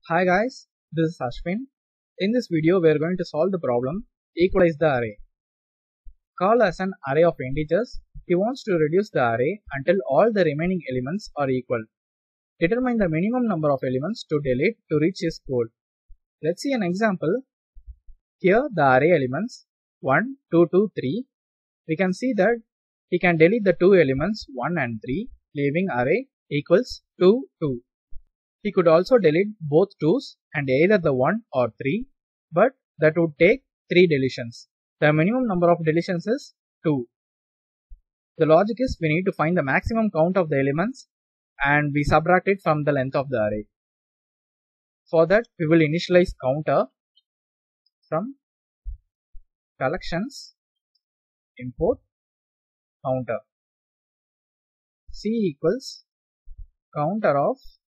Hi guys, this is Ashwin. In this video we are going to solve the problem equalize the array. Call as an array of integers. He wants to reduce the array until all the remaining elements are equal. Determine the minimum number of elements to delete to reach his goal. Let's see an example. Here the array elements 1, 2, 2, 3. We can see that he can delete the two elements 1 and 3, leaving array equals 2, 2. He could also delete both 2's and either the 1 or 3, but that would take 3 deletions. The minimum number of deletions is 2. The logic is we need to find the maximum count of the elements and we subtract it from the length of the array. For that we will initialize counter from collections import counter. C equals counter of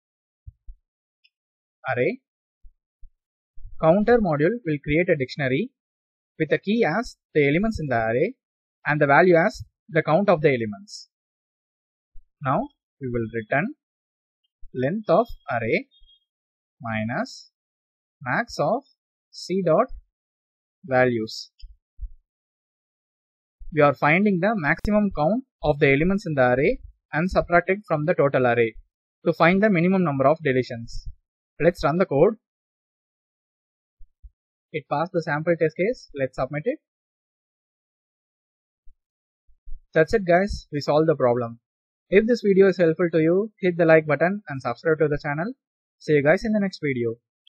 array. Counter module will create a dictionary with a key as the elements in the array and the value as the count of the elements. Now we will return length of array minus max of c dot values. We are finding the maximum count of the elements in the array and subtract it from the total array to find the minimum number of deletions. Let's run the code. It passed the sample test case. Let's submit it. That's it guys, we solved the problem. If this video is helpful to you, hit the like button and subscribe to the channel. See you guys in the next video.